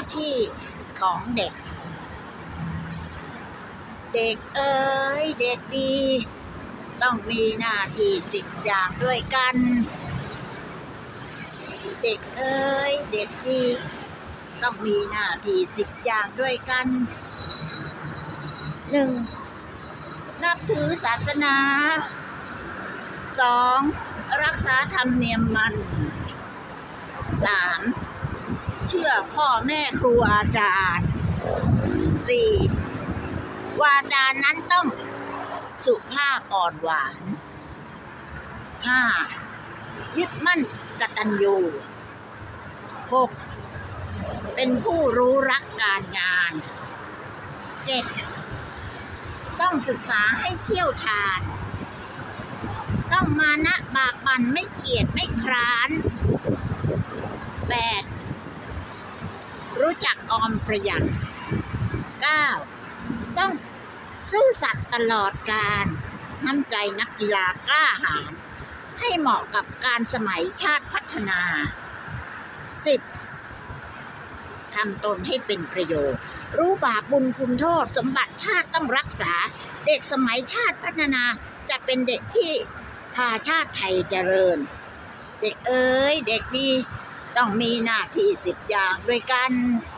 ที่ของเด็กเด็กเอ๋ยเด็กดีต้องมีหน้าที่10 อย่างด้วยกันเด็กเอ๋ยเด็กดีต้องมีหน้าที่10 อย่างด้วยกัน 1. นับถือศาสนา 2. รักษาธรรมเนียมมัน 3. เชื่อพ่อแม่ครูอาจารย์ 4. วาจานั้นต้องสุภาพอ่อนหวาน 5. ยึดมั่นกตัญญู 6. เป็นผู้รู้รักการงาน 7. ต้องศึกษาให้เชี่ยวชาญ ต้องมานะบากบั่นไม่เกียจไม่คร้าน 8. รู้จักออมประหยัด 9. ต้องซื่อสัตย์ตลอดกาลน้ำใจนักกีฬากล้าหาญให้เหมาะกับการสมัยชาติพัฒนา 10. ทำตนให้เป็นประโยชน์รู้บาปบุญคุณโทษสมบัติชาติต้องรักษาเด็กสมัยชาติพัฒนาจะเป็นเด็กที่พาชาติไทยเจริญเด็กเอ๋ยเด็กดีต้องมีหน้าที่10 อย่างด้วยกัน